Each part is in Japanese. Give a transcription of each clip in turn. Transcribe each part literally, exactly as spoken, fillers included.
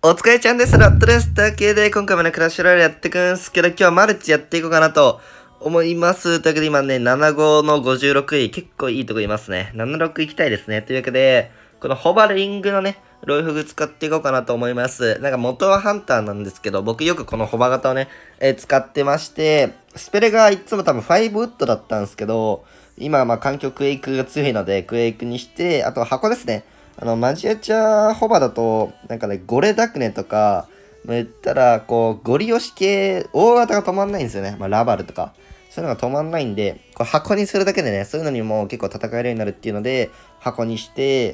お疲れちゃんです。ラットです。というわけで、今回もね、クラッシュロイヤルやっていくんですけど、今日はマルチやっていこうかなと思います。というわけで、今ね、ななじゅうごのごじゅうろくい、結構いいとこいますね。ななじゅうろく行きたいですね。というわけで、このホバリングのね、ロイフグ使っていこうかなと思います。なんか元はハンターなんですけど、僕よくこのホバ型をね、えー使ってまして、スペレがいつも多分ごウッドだったんですけど、今はまあ環境クエイクが強いので、クエイクにして、あと箱ですね。あの、マジアチャーホバだと、なんかね、ゴレダクネとか、言ったら、こう、ゴリ押し系、大型が止まんないんですよね。まあ、ラバルとか。そういうのが止まんないんで、こう箱にするだけでね、そういうのにも結構戦えるようになるっていうので、箱にして、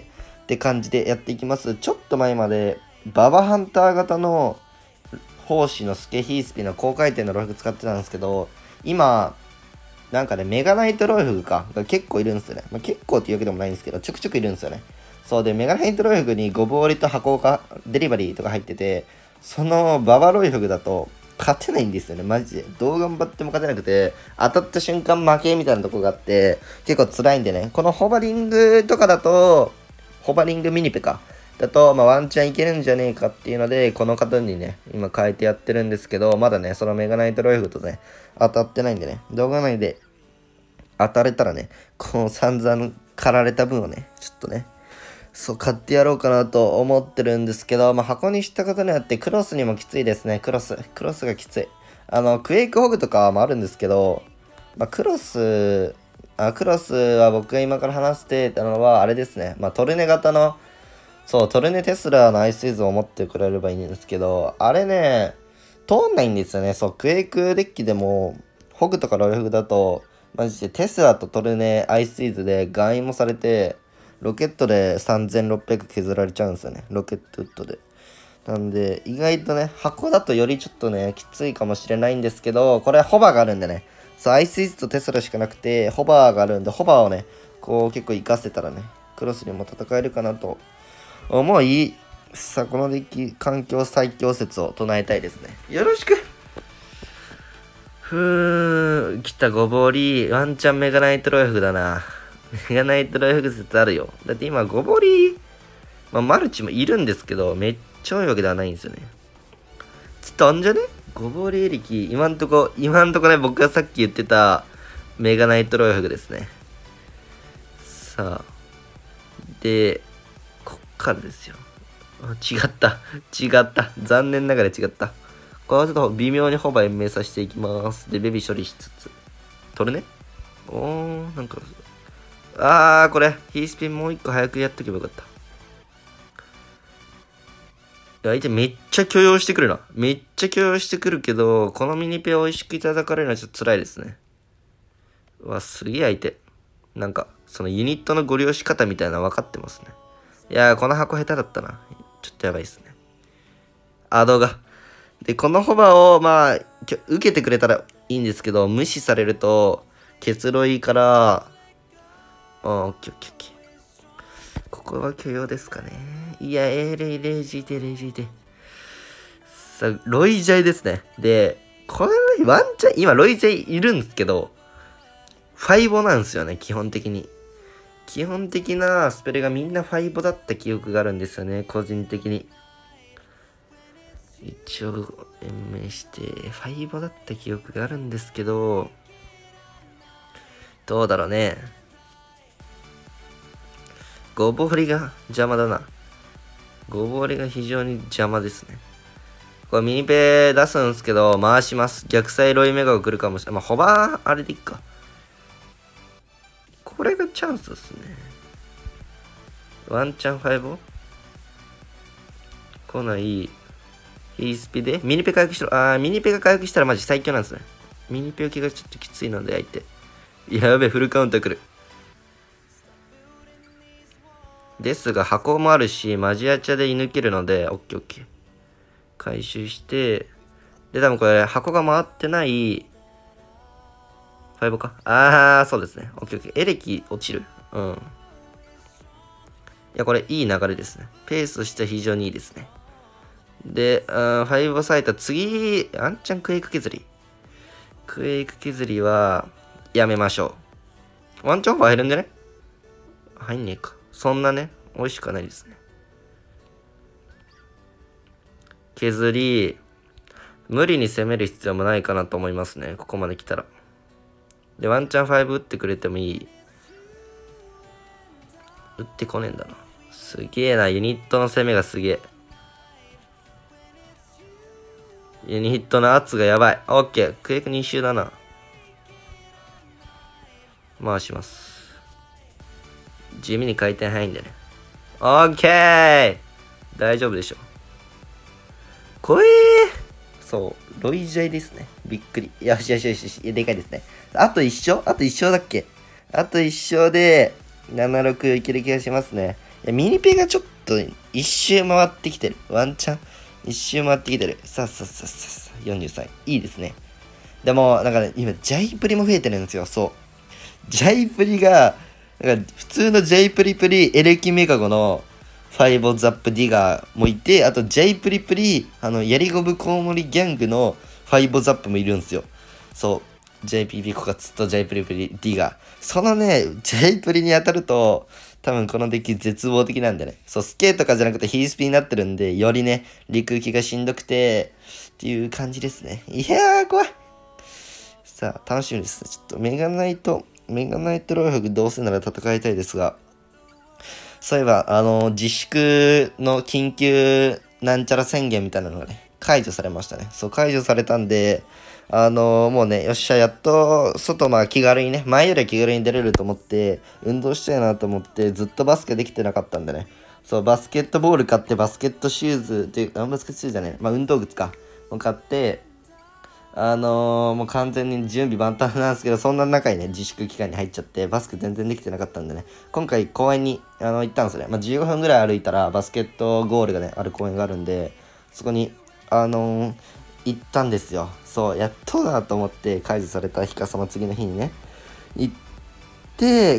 って感じでやっていきます。ちょっと前まで、ババハンター型の、奉仕のスケヒースピの高回転のロイフグ使ってたんですけど、今、なんかね、メガナイトロイフグか、が結構いるんですよね。まあ、結構っていうわけでもないんですけど、ちょくちょくいるんですよね。そうで、メガナイトロイフグにゴボウリと箱か、デリバリーとか入ってて、そのババロイフグだと勝てないんですよね、マジで。どう頑張っても勝てなくて、当たった瞬間負けみたいなとこがあって、結構辛いんでね、このホバリングとかだと、ホバリングミニペか。だと、まあ、ワンチャンいけるんじゃねえかっていうので、この方にね、今変えてやってるんですけど、まだね、そのメガナイトロイフグとね、当たってないんでね、動画内で当たれたらね、この散々狩られた分をね、ちょっとね、そう、買ってやろうかなと思ってるんですけど、まあ、箱にしたことによってクロスにもきついですね、クロス。クロスがきつい。あの、クエイクホグとかもあるんですけど、まあ、クロス、あ、クロスは僕が今から話してたのは、あれですね、まあ、トルネ型の、そう、トルネテスラのアイスイズを持ってくれればいいんですけど、あれね、通んないんですよね。そう、クエイクデッキでも、ホグとかロイフグだと、マジでテスラとトルネアイスイズでガンイもされて、ロケットでさんぜんろっぴゃく削られちゃうんですよね。ロケットウッドで。なんで、意外とね、箱だとよりちょっとね、きついかもしれないんですけど、これはホバーがあるんでね、そう、アイスイズとテスラしかなくて、ホバーがあるんで、ホバーをね、こう結構活かせたらね、クロスにも戦えるかなと思い、さあ、このデッキ、環境最強説を唱えたいですね。よろしく。ふーん、来たごぼうり、ワンチャンメガナイトロイフグだな。メガナイトロイフグ説あるよ。だって今、ごぼうり、まあ、マルチもいるんですけど、めっちゃ多いわけではないんですよね。ちょっとあんじゃねごぼうりエリキ、今んとこ、今んとこね、僕がさっき言ってたメガナイトロイフグですね。さあ。で、こっからですよ。違った。違った。残念ながら違った。これはちょっと微妙にホバー延命させていきます。で、ベビー処理しつつ。取るねおー、なんか、あー、これ、ヒースピンもう一個早くやっとけばよかった。いや、相手めっちゃ許容してくるな。めっちゃ許容してくるけど、このミニペを美味しくいただかれるのはちょっと辛いですね。うわ、すげえ相手。なんか、そのユニットのご利用し方みたいなの分かってますね。いやー、この箱下手だったな。ちょっとやばいですね。あ、動画。で、このホバーを、まあ、受けてくれたらいいんですけど、無視されると、結露いいから、あ、オッケーオッケーオッケー。ここは許容ですかね。いや、えー、レイ、レイジーテ、レイジーテ。さあ、ロイジャイですね。で、これ、ワンチャン、今、ロイジャイいるんですけど、ファイボなんですよね、基本的に。基本的なスペルがみんなファイボだった記憶があるんですよね、個人的に。一応、延命して、ファイボだった記憶があるんですけど、どうだろうね。ごぼうりが邪魔だな。ごぼうりが非常に邪魔ですね。これミニペ出すんですけど、回します。逆サイロイメガが来るかもしれない。まあ、ホバー、あれでいっか。これがチャンスですね。ワンチャンファイボ来ない。ヒースピでミニペ回復しろ。あー、ミニペが回復したらマジ最強なんですね。ミニペ受けがちょっときついので相手。やべえ、フルカウンター来る。ですが、箱もあるし、マジアチャで射抜けるので、オッケーオッケー。回収して、で、多分これ、箱が回ってない、ファイブか。あー、そうですね。オッケーオッケー。エレキ落ちる。うん。いや、これ、いい流れですね。ペースとしては非常にいいですね。で、うん、ファイブサイト、次、アンチャンクエイク削り。クエイク削りは、やめましょう。ワンチャンオファー入るんじゃね入んねえか。そんなね、美味しくはないですね。 削り、無理に攻める必要もないかなと思いますね。ここまで来たら。で、ワンチャンファイブ打ってくれてもいい。打ってこねえんだな。すげえな。ユニットの攻めがすげえ。ユニットの圧がやばい。オッケー。クエイクに周だな。回します。地味に回転早いんでね。オッケー大丈夫でしょ。こえーそう。ロイジャイですね。びっくり。よしよしよしよし。でかいですね。あと一勝あと一勝だっけあと一勝で、ななろくいける気がしますね。いや、ミニペがちょっと一周回ってきてる。ワンチャン一周回ってきてる。さあさあさあさあ、よんじゅうさん。いいですね。でも、なんかね、今、ジャイプリも増えてるんですよ。そう。ジャイプリが、なんか普通のジャイプリプリエレキメカゴのファイボザップディガーもいて、あとジャイプリプリ、あの、ヤリゴブコウモリギャングのファイボザップもいるんですよ。そう。ジェイピーピー コカツとジャイプリプリディガー。そのね、ジャイプリに当たると、多分このデッキ絶望的なんでね。そう、スケートとかじゃなくてヒースピになってるんで、よりね、陸浮きがしんどくて、っていう感じですね。いやー、怖い。さあ、楽しみです。ちょっとメガナイト、メガナイトロイフグどうせなら戦いたいですが、そういえば、あの、自粛の緊急なんちゃら宣言みたいなのがね、解除されましたね。そう、解除されたんで、あのもうね、よっしゃ、やっと、外、まあ気軽にね、前よりは気軽に出れると思って、運動したいなと思って、ずっとバスケできてなかったんでね。そう、バスケットボール買って、バスケットシューズっていう、あ、バスケットシューズじゃねえ、まあ運動靴か。買って、あのー、もう完全に準備万端なんですけど、そんな中にね、自粛期間に入っちゃって、バスケ全然できてなかったんでね、今回公園にあの行ったんですよね。まあ、じゅうごふんぐらい歩いたら、バスケットゴールがね、ある公園があるんで、そこに、あのー、行ったんですよ。そう、やっとだと思って解除された日か、その次の日にね、行って、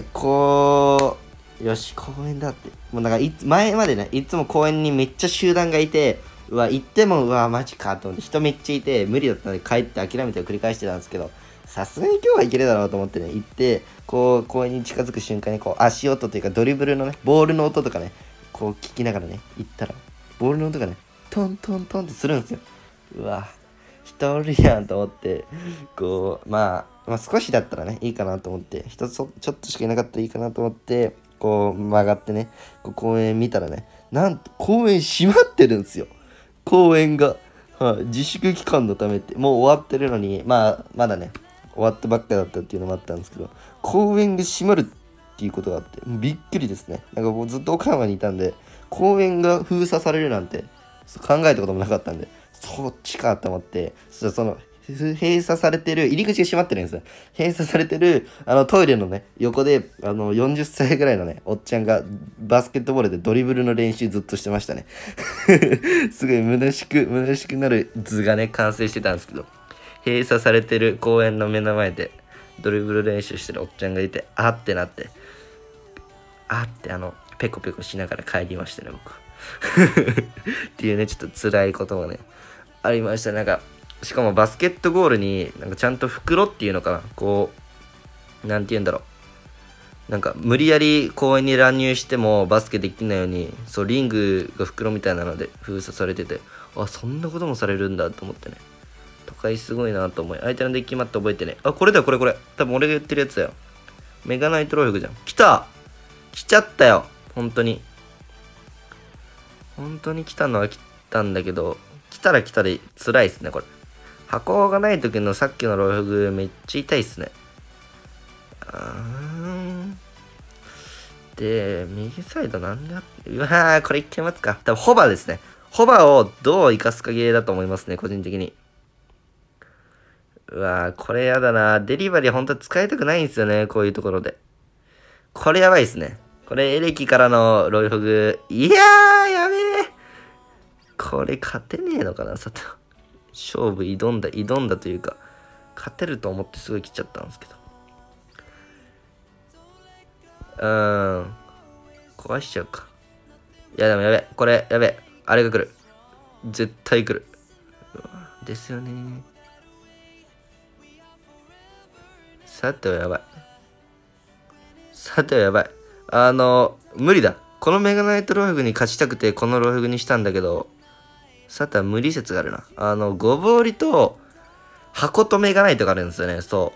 こう、よし、公園だって。もうなんかい、前までね、いつも公園にめっちゃ集団がいて、うわ、行っても、うわ、マジかと思って、人めっちゃいて、無理だったので帰って諦めて繰り返してたんですけど、さすがに今日は行けるだろうと思ってね、行って、こう、公園に近づく瞬間に、こう、足音というか、ドリブルのね、ボールの音とかね、こう、聞きながらね、行ったら、ボールの音がね、トントントンってするんですよ。うわ、人おるやんと思って、こう、まあ、まあ、少しだったらね、いいかなと思って、人ちょっとしかいなかったらいいかなと思って、こう、曲がってね、こう公園見たらね、なんと、公園閉まってるんですよ。公演が、はい、自粛期間のためって、もう終わってるのに、まあ、まだね、終わったばっかだったっていうのもあったんですけど、公園が閉まるっていうことがあって、びっくりですね。なんかもうずっと岡山にいたんで、公園が封鎖されるなんて、考えたこともなかったんで、そっちかと思って、その、閉鎖されてる、入り口が閉まってるんですよ。閉鎖されてる、あの、トイレのね、横で、あの、よんじゅっさいぐらいのね、おっちゃんが、バスケットボールでドリブルの練習ずっとしてましたね。すごい虚しく、虚しくなる図がね、完成してたんですけど、閉鎖されてる公園の目の前で、ドリブル練習してるおっちゃんがいて、あってなって、あってあの、ペコペコしながら帰りましたね、僕。っていうね、ちょっと辛いこともね、ありました。なんか、しかもバスケットゴールに、なんかちゃんと袋っていうのかな、こう、なんて言うんだろう。なんか、無理やり公園に乱入してもバスケできないように、そう、リングが袋みたいなので封鎖されてて、あ、そんなこともされるんだと思ってね。都会すごいなと思い、相手のデッキマット覚えてね。あ、これだよ、これこれ。多分俺が言ってるやつだよ。メガナイトロイフグじゃん。来た来ちゃったよ。本当に。本当に来たのは来たんだけど、来たら来たで辛いっすね、これ。箱がない時のさっきのロイフグめっちゃ痛いっすね。あーで、右サイドなんであって、うわー、これ一回待つか。多分ホバーですね。ホバーをどう生かすかゲーだと思いますね、個人的に。うわー、これやだな。デリバリー本当は使いたくないんですよね、こういうところで。これやばいっすね。これエレキからのロイフグ。いやー、やべえ。これ勝てねえのかな、さて。勝負挑んだ、挑んだというか、勝てると思ってすごい来ちゃったんですけど。うーん。壊しちゃうか。いやでもやべえ。これ、やべえ。あれが来る。絶対来る。ですよね。さてはやばい。さてはやばい。あの、無理だ。このメガナイトロイフグに勝ちたくて、このロイフグにしたんだけど、 さては無理説があるな。あの、ごぼうりと箱とメガナイトがあるんですよね。そう。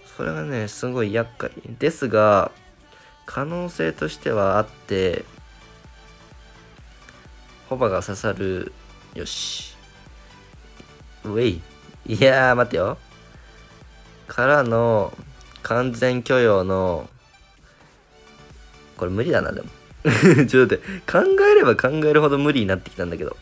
それがね、すごい厄介。ですが、可能性としてはあって、ホバが刺さる。よし。ウェイ。いやー、待ってよ。からの、完全許容の、これ無理だな、でも。ちょっと待って、考えれば考えるほど無理になってきたんだけど。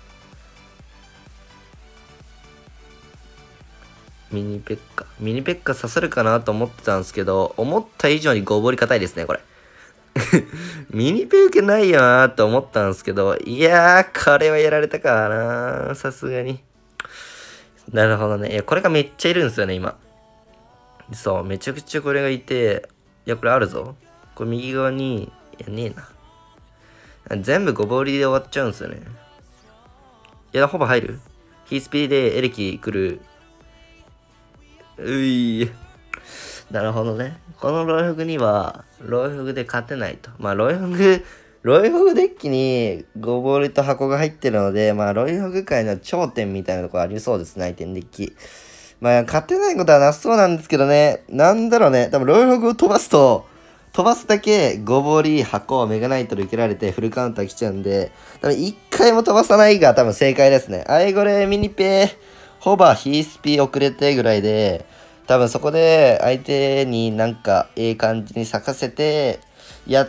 ミニペッカ。ミニペッカ刺さるかなと思ってたんですけど、思った以上にごぼり硬いですね、これ。ミニペ受けないよなーと思ったんですけど、いやー、これはやられたかな、さすがに。なるほどね。いや、これがめっちゃいるんですよね、今。そう、めちゃくちゃこれがいて、いや、これあるぞ。これ右側に、いや、ねえな。全部ごぼりで終わっちゃうんですよね。いや、ほぼ入る。ヒースピーでエレキ来る。ういなるほどね。このロイフグには、ロイフグで勝てないと。まあ、ロイフグ、ロイフグデッキにごぼりと箱が入ってるので、まあ、ロイフグ界の頂点みたいなところありそうですね、相手のデッキ。まあ、勝てないことはなさそうなんですけどね。なんだろうね。多分、ロイフグを飛ばすと、飛ばすだけ、ごぼり、箱、メガナイトで受けられてフルカウンター来ちゃうんで、多分、一回も飛ばさないが多分正解ですね。アイゴレ、ミニペ、ホバ、ヒースピー遅れてぐらいで、多分そこで相手になんかええ感じに咲かせて、やって、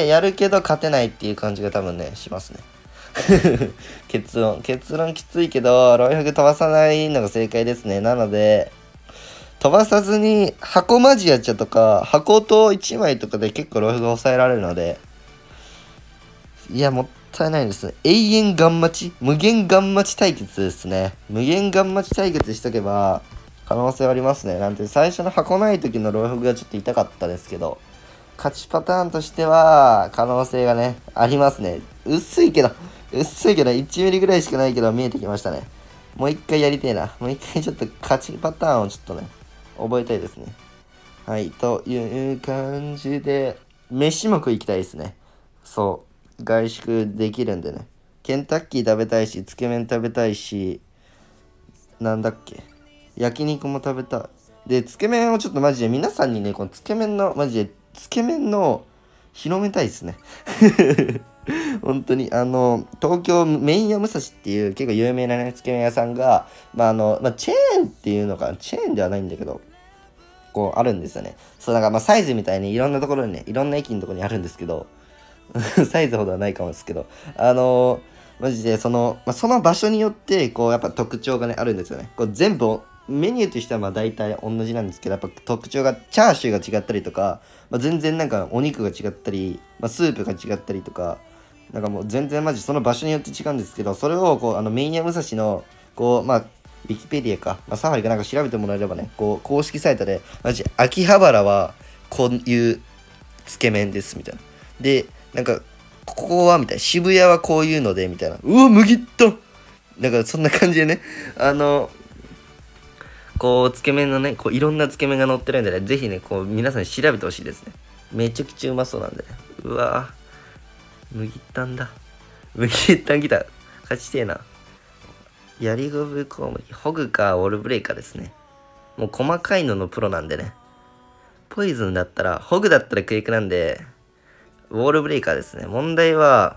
やるけど勝てないっていう感じが多分ね、しますね。結論。結論きついけど、ロイフグ飛ばさないのが正解ですね。なので、飛ばさずに箱マジアチャとか、箱といちまいとかで結構ロイフグ抑えられるので、いや、もったいないですね。永遠ガン待ち無限ガン待ち対決ですね。無限ガン待ち対決しとけば、可能性ありますね。なんて、最初の箱ない時のロイフグがちょっと痛かったですけど、勝ちパターンとしては、可能性がね、ありますね。薄いけど、薄いけど、いちミリぐらいしかないけど、見えてきましたね。もう一回やりてえな。もう一回ちょっと勝ちパターンをちょっとね、覚えたいですね。はい、という感じで、飯も食い行きたいですね。そう、外食できるんでね。ケンタッキー食べたいし、つけ麺食べたいし、なんだっけ。焼肉も食べたい。で、つけ麺をちょっとマジで皆さんにね、このつけ麺の、マジで、つけ麺の広めたいですね。本当に、あの、東京メイン屋武蔵っていう結構有名なね、つけ麺屋さんが、まあ、あの、まあ、チェーンっていうのか、チェーンではないんだけど、こう、あるんですよね。そう、なんかまあ、サイズみたいにいろんなところにね、いろんな駅のところにあるんですけど、サイズほどはないかもですけど、あのーマジで、その、まあ、その場所によって、こう、やっぱ特徴がね、あるんですよね。こう、全部、メニューとしてはまあ大体同じなんですけど、やっぱ特徴が、チャーシューが違ったりとか、まあ、全然なんかお肉が違ったり、まあ、スープが違ったりとか、なんかもう全然マジその場所によって違うんですけど、それをこう、あの、メインヤ武蔵の、こう、まあ、ウィキペディアか、まあ、サファリかなんか調べてもらえればね、こう、公式サイトで、マジ、秋葉原は、こういうつけ麺です、みたいな。で、なんか、ここはみたいな。渋谷はこういうので、みたいな。うわ、麦っとなんかそんな感じでね。あの、こう、つけ麺のね、こう、いろんなつけ麺が乗ってるんでね、ぜひね、こう、皆さんに調べてほしいですね。めちゃくちゃうまそうなんでね。うわぁ、麦ったんだ。麦ったん来た。勝ちてえな。やりゴブコウモリ、ホグかウォールブレイカーですね。もう細かいののプロなんでね。ポイズンだったら、ホグだったらクエイクなんで、ウォールブレイカーですね。問題は、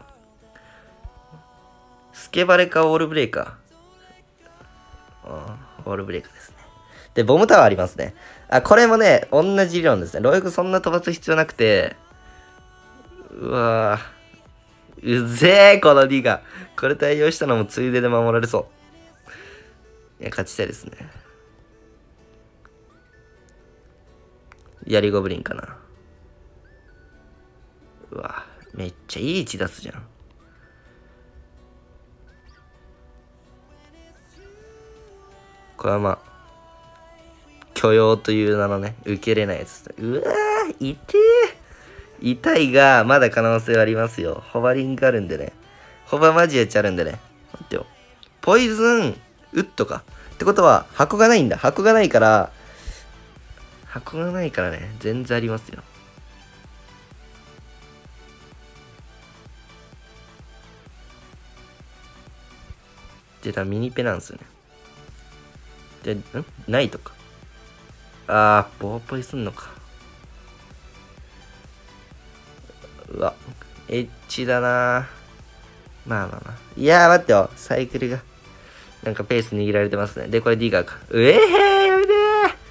スケバレかウォールブレイカー。あーウォールブレイカーですね。で、ボムタワーありますね。あ、これもね、同じ理論ですね。ロイクそんな飛ばす必要なくて、うわぁ。うぜえ、この D が。これ対応したのもついでで守られそう。いや、勝ちたいですね。ヤリゴブリンかな。うわぁ。めっちゃいい位置出すじゃん。これはまあ、許容という名のね、受けれないやつですね。うわぁ、痛え。痛いが、まだ可能性はありますよ。ホバリングあるんでね。ホバマジエチあるんでね。待ってよ。ポイズン、ウッドか。ってことは、箱がないんだ。箱がないから、箱がないからね、全然ありますよ。 で、多分ミニペなんですよね。で、んないとか。あー、ボーポイすんのか。うわ、エッチだな。まあまあまあ。いやー、待ってよ。サイクルが。なんかペース握られてますね。で、これディガーか。うえーやめてーやめて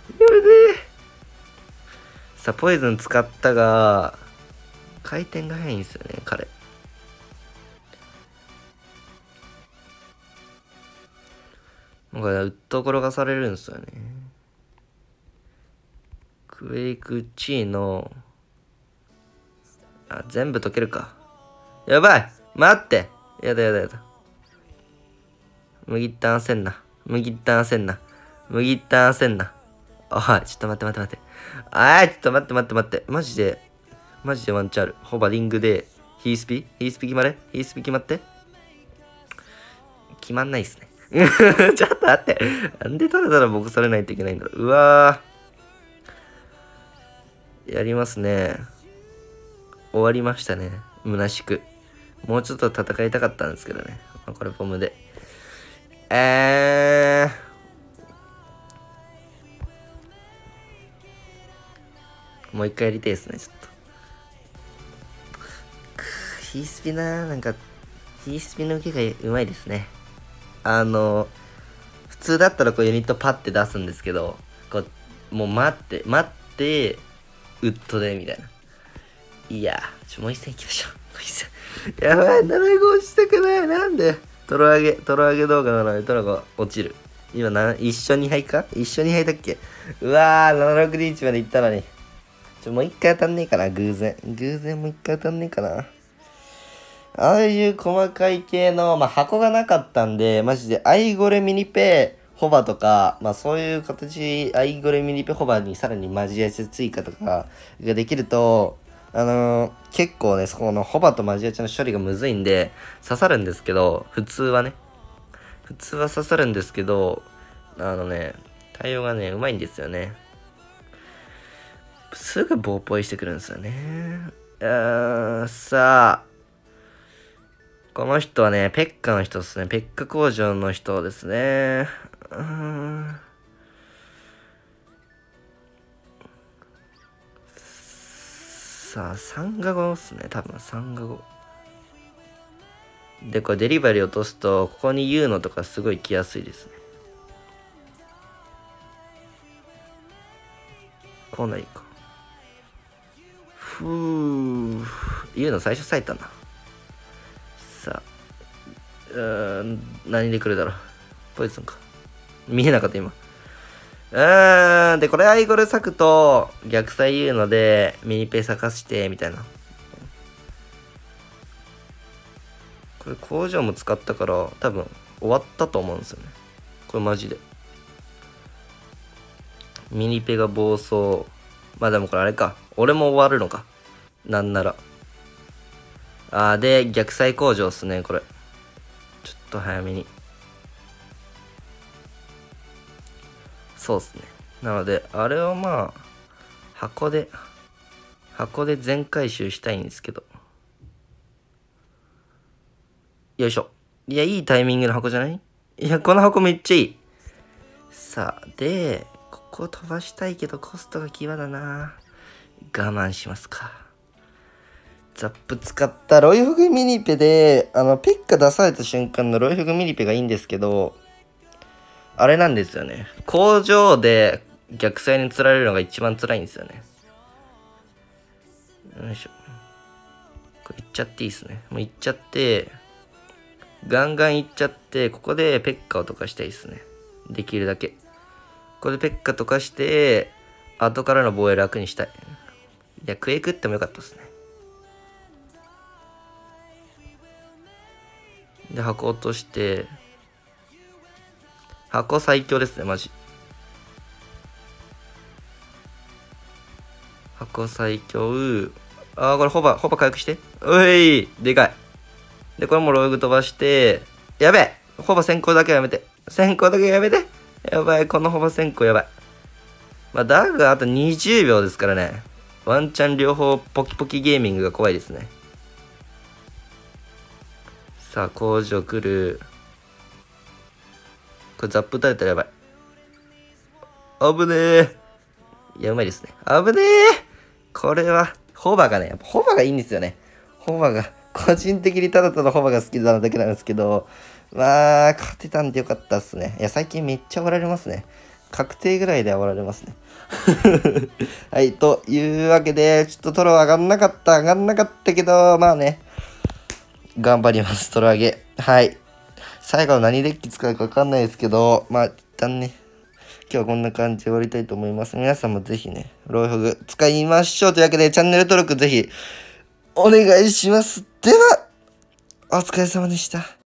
ーさあ、ポイズン使ったが、回転が速いんですよね、彼。なんか、うっと転がされるんですよね。クエイクチーの、あ、全部解けるか。やばい待ってやだやだやだ。麦ったんせんな。麦ったんせんな。麦ったんせんな。あい、ちょっと待って待って待って。あー、ちょっと待って待って待って。マジで、マジでワンチャンある。ホバリングで、ヒースピヒースピ決まれヒースピ決まって決まんないっすね。ちょっと待って。なんでただただ僕されないといけないんだろう。うわー。やりますね。終わりましたね。虚しく。もうちょっと戦いたかったんですけどね。これポムで。えー。もう一回やりたいですね、ちょっと。ヒースピなー、なんか、ヒースピの受けがうまいですね。あの、普通だったらこうユニットパッて出すんですけど、こう、もう待って、待って、ウッドで、みたいな。いやー、ちょ、もう一戦行きましょう。もう一戦。やばい、ななごしたくない。なんでトロ上げ、トロ上げ動画なのにトロが落ちる。今な、一緒に敗か一緒に敗だっけうわー、ななろくリーチまで行ったのに。ちょ、もう一回当たんねえかな、偶然。偶然もう一回当たんねえかな。ああいう細かい系の、まあ、箱がなかったんで、マジでアイゴレミニペホバとか、まあそういう形、アイゴレミニペホバにさらにマジアチ追加とかができると、あのー、結構ね、そこのホバとマジアチの処理がむずいんで、刺さるんですけど、普通はね、普通は刺さるんですけど、あのね、対応がね、うまいんですよね。すぐ棒ポイしてくるんですよね。あー、さあ、この人はね、ペッカの人ですね。ペッカ工場の人ですね。うーん。さあ、さんがごっすね。多分さんがご。で、これデリバリー落とすと、ここに言うのとかすごい来やすいですね。こうなりか。ふぅ。言うの最初咲いたな。さあ。うーん、何で来るだろう。ポイズンか。見えなかった今。うーん。で、これアイゴル咲くと、逆サイ言うので、ミニペイ咲かして、みたいな。これ工場も使ったから、多分終わったと思うんですよね。これマジで。ミニペが暴走。まあでもこれあれか。俺も終わるのか。なんなら。あー、で、逆サイ工場っすね、これ。ちょっと早めに。そうっすね。なので、あれをまあ、箱で、箱で全回収したいんですけど。よいしょ。いや、いいタイミングの箱じゃない？いや、この箱めっちゃいい。さあ、で、ここ飛ばしたいけどコストが際だな。我慢しますか。ザップ使ったロイフグミニペで、あの、ペッカ出された瞬間のロイフグミニペがいいんですけど、あれなんですよね。工場で逆サイに釣られるのが一番辛いんですよね。よいしょ。これいっちゃっていいですね。もういっちゃって、ガンガンいっちゃって、ここでペッカを溶かしたいですね。できるだけ。ここでペッカ溶かして、後からの防衛楽にしたい。いや、クエイクってもよかったですね。で、箱落として、箱最強ですね、マジ。箱最強。あー、これホバ、ホバ回復して。ういでかい。で、これもロイグ飛ばして、やべえホバ先行だけはやめて。先行だけやめて。やばい、このホバ先行やばい。まあ、ダグあとにじゅうびょうですからね。ワンチャン両方ポキポキゲーミングが怖いですね。さあ、工場来る。 これザップ打たれたらやばい。危ねえ。いや、うまいですね。危ねえ。これは、ホバがね、やっぱホバがいいんですよね。ホバが、個人的にただただホバが好きなだけなんですけど、まあ、勝てたんでよかったっすね。いや、最近めっちゃおられますね。確定ぐらいでおられますね。はい、というわけで、ちょっとトロ上がんなかった、上がんなかったけど、まあね、頑張ります、トロ上げ。はい。最後の何デッキ使うかわかんないですけど、まあ、一旦ね、今日はこんな感じで終わりたいと思います。皆さんもぜひね、ロイフグ使いましょう。というわけで、チャンネル登録ぜひ、お願いします。では、お疲れ様でした。